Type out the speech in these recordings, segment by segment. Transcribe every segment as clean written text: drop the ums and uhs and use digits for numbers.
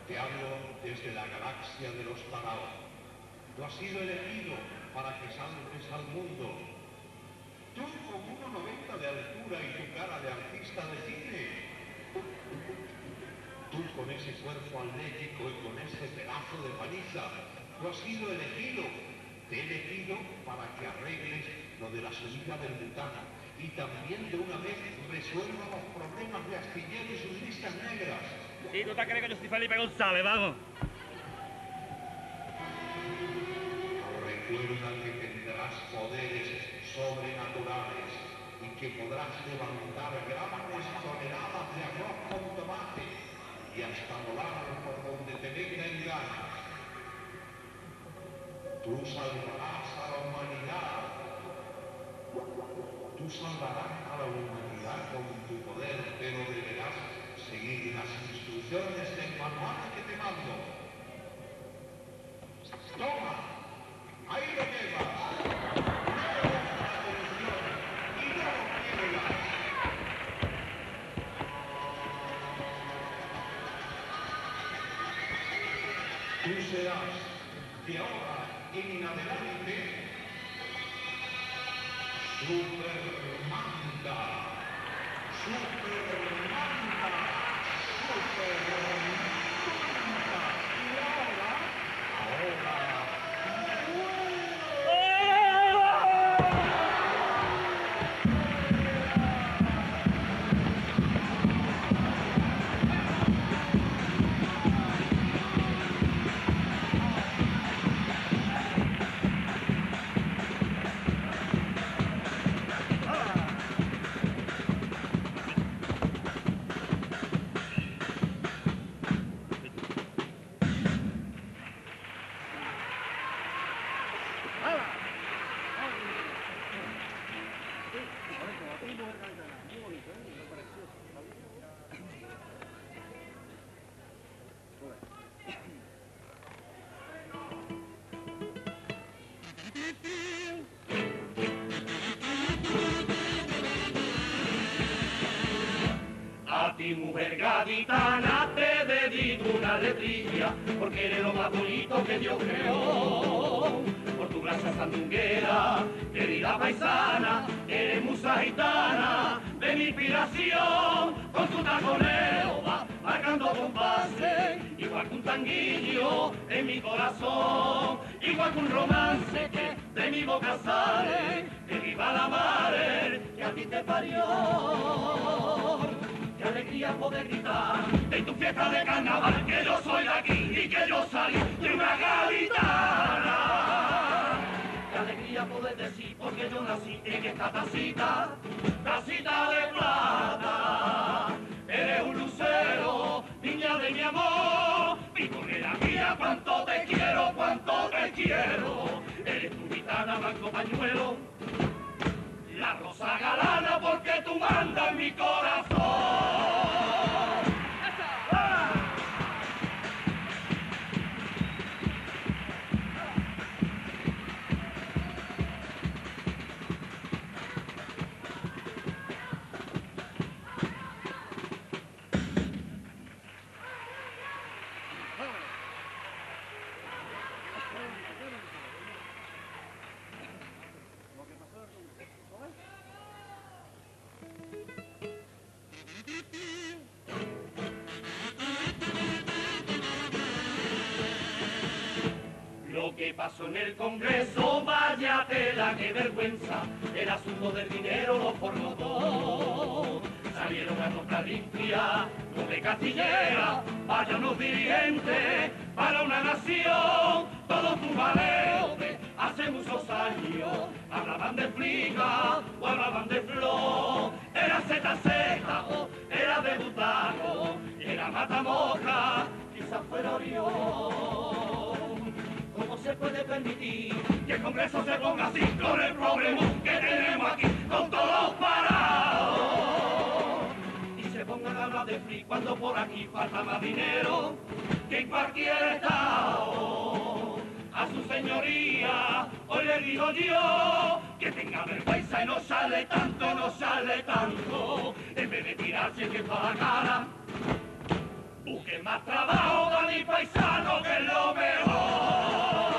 Te hablo desde la galaxia de los Taraos. Tú has sido elegido para que salves al mundo. Tú con 1,90 de altura y tu cara de artista de cine. Tú con ese cuerpo atlético y con ese pedazo de paliza. Tú has sido elegido. Te he elegido para que arregles lo de la subida del butano y también de una vez resuelva los problemas de Astillero y sus listas negras. ¿Y tú te crees que yo soy Felipe González, vamos? Recuerda que tendrás poderes sobrenaturales y que podrás levantar grandes toneladas de arroz con tomate y hasta volar por donde te venga en gana. Tú salvarás a la humanidad. Tú salvarás a la humanidad con tu poder, pero deberás seguir las instrucciones del manual que te mando. ¡Toma! ¡Ahí lo llevas! ¡No le das la atención! ¡Y no lo pierdas! Tú serás, de ahora en adelante, Supermanta. Supermanta. Supermanta. Y ahora. A ti, mujer gaditana, te dedico una letrilla, porque eres lo más bonito que Dios creó. Por tu gracia sandunguera, querida paisana, eres musa gitana de mi inspiración. Con tu taconeo va marcando compases, igual que un tanguillo en mi corazón, igual que un romance que de mi boca sale, que viva la madre que a ti te parió. Qué alegría poder gritar en tu fiesta de carnaval que yo soy de aquí y que yo salí de una gaditana. Qué alegría poder decir porque yo nací en esta tacita, tacita de plata. Eres un lucero, niña de mi amor, mi torera mía, cuánto te quiero, cuánto te quiero. Eres tu gitana, blanco pañuelo, la rosa galana porque tú mandas en mi corazón. Lo que pasó en el Congreso, vaya tela, qué vergüenza, el asunto del dinero lo formó todo. Salieron a comprar limpia, no de castillera, vaya unos dirigentes para una nación. Todos tus maleos de hace muchos años hablaban de flica o hablaban de flor. Era ZZ o era de butano, era matamoja, quizás fuera Orión. ¿Cómo se puede permitir que el Congreso se ponga así con el problema que tenemos aquí, con todos parados? Y se pongan a hablar de free cuando por aquí falta más dinero que en cualquier estado. A su señoría, hoy le digo yo, que tenga vergüenza y no sale tanto, no sale tanto. En vez de tirarse el viento a la cara, Busque más trabajo, Dani Paisano, que es lo mejor.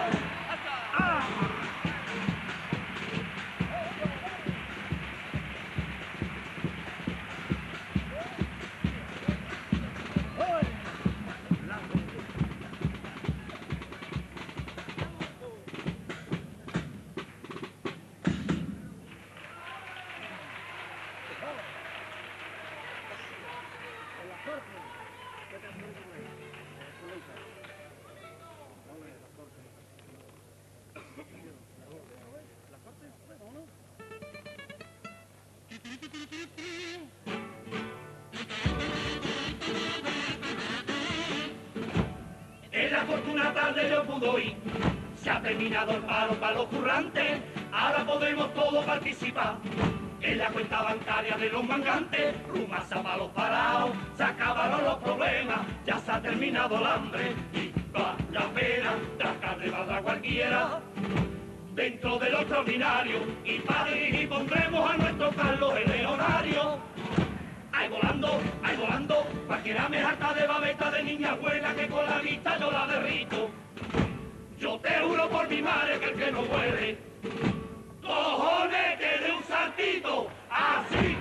En la fortuna tarde yo pudo ir, se ha terminado el paro para los currantes, ahora podemos todos participar. En la cuenta bancaria de los mangantes, rumasa para los parados, se acabaron los problemas, ya se ha terminado el hambre y va la pena, tratar de a cualquiera. Dentro de lo extraordinario, y para dirigir pondremos a nuestro Carlos el Leonario. Ahí volando, cualquiera me harta de babeta de niña buena que con la vista yo la derrito. Yo te juro por mi madre que el que no puede, cojones que de un saltito, así.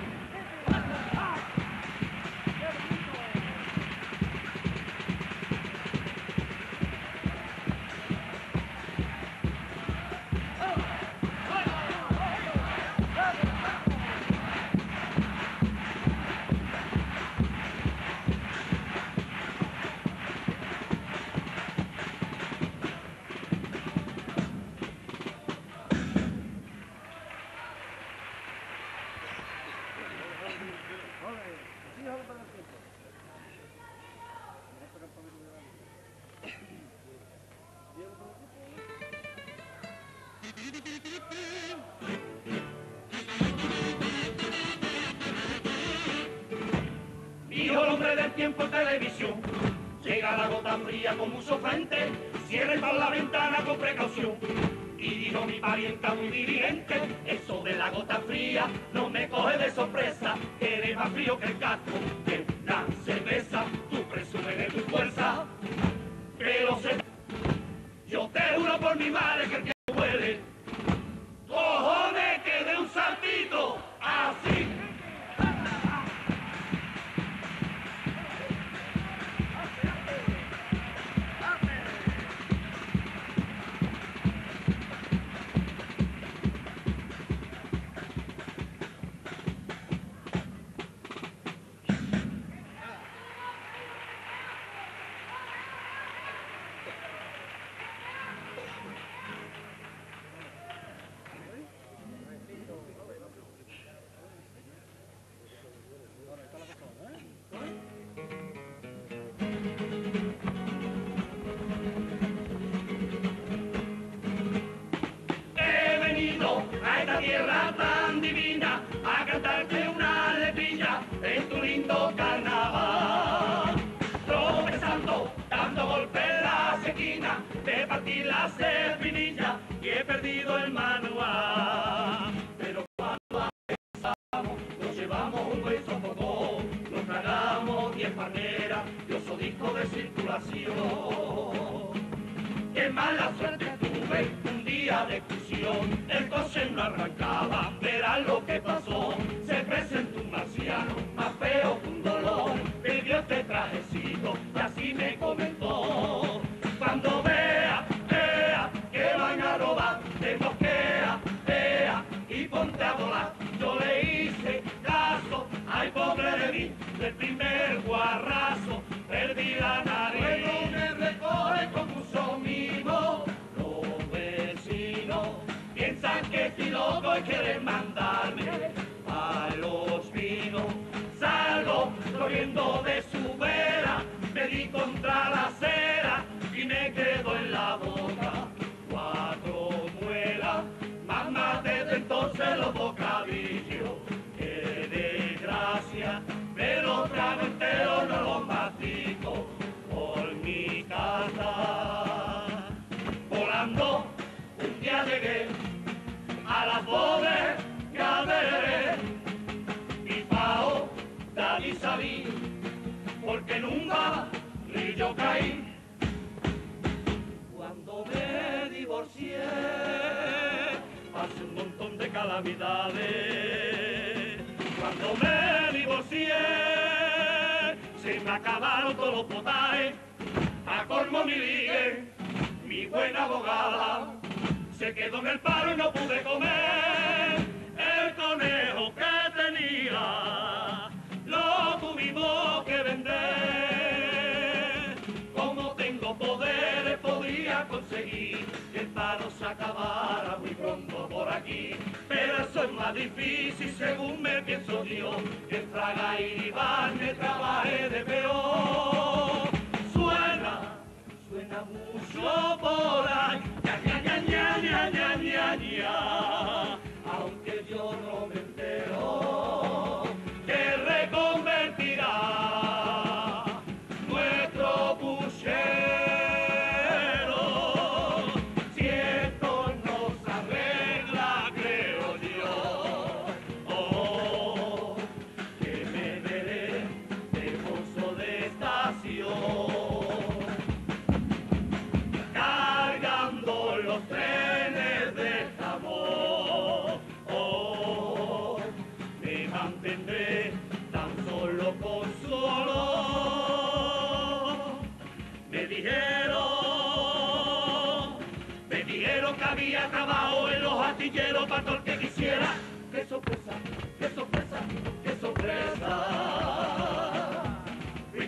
Dijo el hombre del tiempo en televisión, llega la gota fría con mucho frente, cierre para la ventana con precaución. Y dijo mi parienta muy dirigente, eso de la gota fría no me coge de sorpresa, que eres más frío que el casco de la cerveza, tú presumes de tu fuerza, pero yo te juro por mi madre que el que no puede, cojones que de un saltito, así. A esta tierra tan divina, a cantarte una letrilla en tu lindo carnaval. Tropezando, dando golpes en las esquinas, de partir las espinillas y he perdido el manual. Pero cuando avanzamos, nos llevamos un beso poco, nos tragamos 10 palmeras y oso disco de circulación. Qué mala suerte tuve un día de excursión, el coche no arrancaba, verás lo que pasó. Se presentó un marciano, más feo que un dolor, me dio este trajecito y así me comentó. Cuando vea que van a robar, te mosquea, y ponte a volar. Yo le hice caso, ay pobre de mí, del primer guarrazo perdí la nariz. Luego me recoge con mucho mimo, los vecinos piensan que estoy loco y quieren mandarme a los vinos. Salgo corriendo de su vera, me di contra la acera y me quedo en la boca 4 muelas, mamá desde entonces los bocadillos. Qué desgracia, me lo trago entero, no lo mastico por mi casa. Volando, un día llegué a la pobre felicidades. Cuando me divorcié, se me acabaron todos los potajes. A colmo mi ligue, mi buena abogada, se quedó en el paro y no pude comer. El conejo que tenía, lo tuvimos que vender. Como tengo poderes, podía conseguir que el paro se acabara muy pronto por aquí. Pero eso es más difícil, según me pienso yo, que en Fraga y Ibáñez trabajé de peor. Suena mucho por ahí, ña, aunque yo no me entero, que reconvertirá nuestro puchero. Si esto no se arregla, creo yo, oh, que me veré de mozo de estación. Los trenes de jamón, oh, me mantendré tan solo con su olor. Me dijeron que había trabajo en los astilleros para todo el que quisiera. ¡Qué sorpresa, qué sorpresa, qué sorpresa! Fui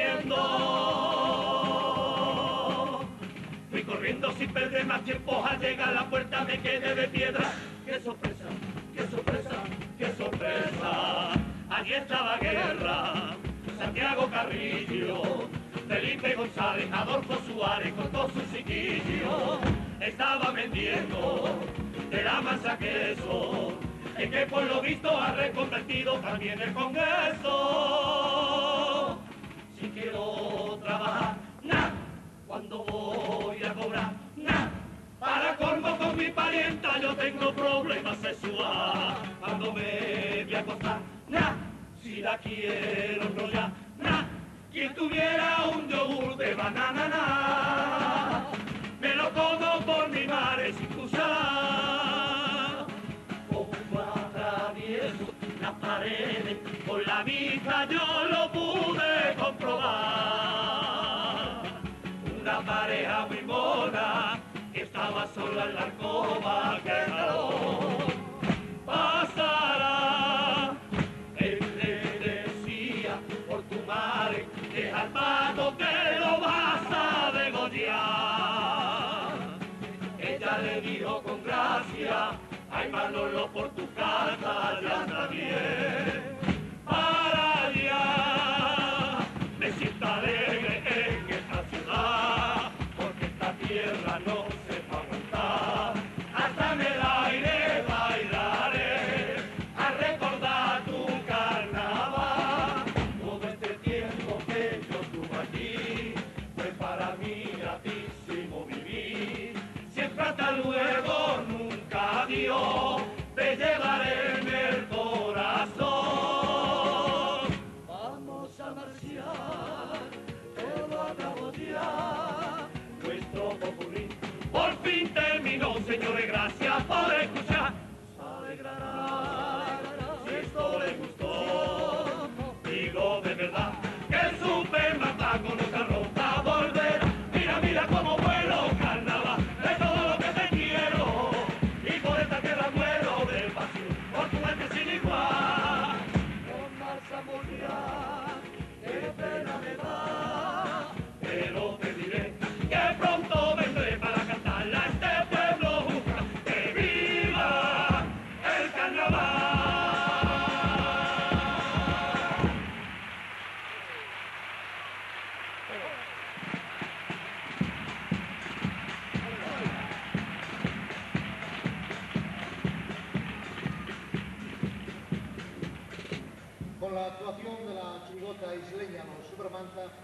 corriendo sin perder más tiempo, al llegar a la puerta me quedé de piedra. ¡Qué sorpresa, qué sorpresa, qué sorpresa! Allí estaba Guerra, Santiago Carrillo, Felipe González, Adolfo Suárez con todos sus chiquillos. Estaba vendiendo de la masa queso, en que por lo visto ha reconvertido también el Congreso. Si quiero trabajar, ¡nah! Cuando voy a cobrar, ¡nah! Para colmo con mi parienta yo tengo problemas sexuales. Cuando me voy a acostar, ¡nah! Si la quiero enrollar, ¡nah! Quien tuviera un yogur de banana, ¡nah! Me lo como por mi madre sin cuchara. Como atravieso las paredes, con la vista yo lo pude comprobar. Una pareja muy mona que estaba sola en la alcoba, que calor pasará. Él le decía, por tu madre, deja al pato que lo vas a degollar. Ella le dijo con gracia, ay Manolo, por tu casa ya está bien. Para allá, me siento alegre en esta ciudad, porque esta tierra no se va a aguantar. Hasta en el aire bailaré, a recordar tu carnaval. Todo este tiempo que yo estuve aquí, fue para mí gratísimo vivir. Siempre hasta luego, nunca adiós, te llevaré en el corazón. Vamos a marchar, todo acabó ya, nuestro popurrí por fin terminó, señores, gracias por escuchar. Se alegrará si esto le gustó, digo de verdad que el Superman con otra ropa volverá. Mira, mira cómo vuelo, carnaval, de todo lo que te quiero, y por esta tierra muero de pasión, por tu arte sin igual. Con marcha mundial, qué pena me da, pero te diré que pronto vendré para cantarla a este pueblo justo. ¡Que viva el carnaval! Con la actuación de la chirigota isleña Los Supermanta,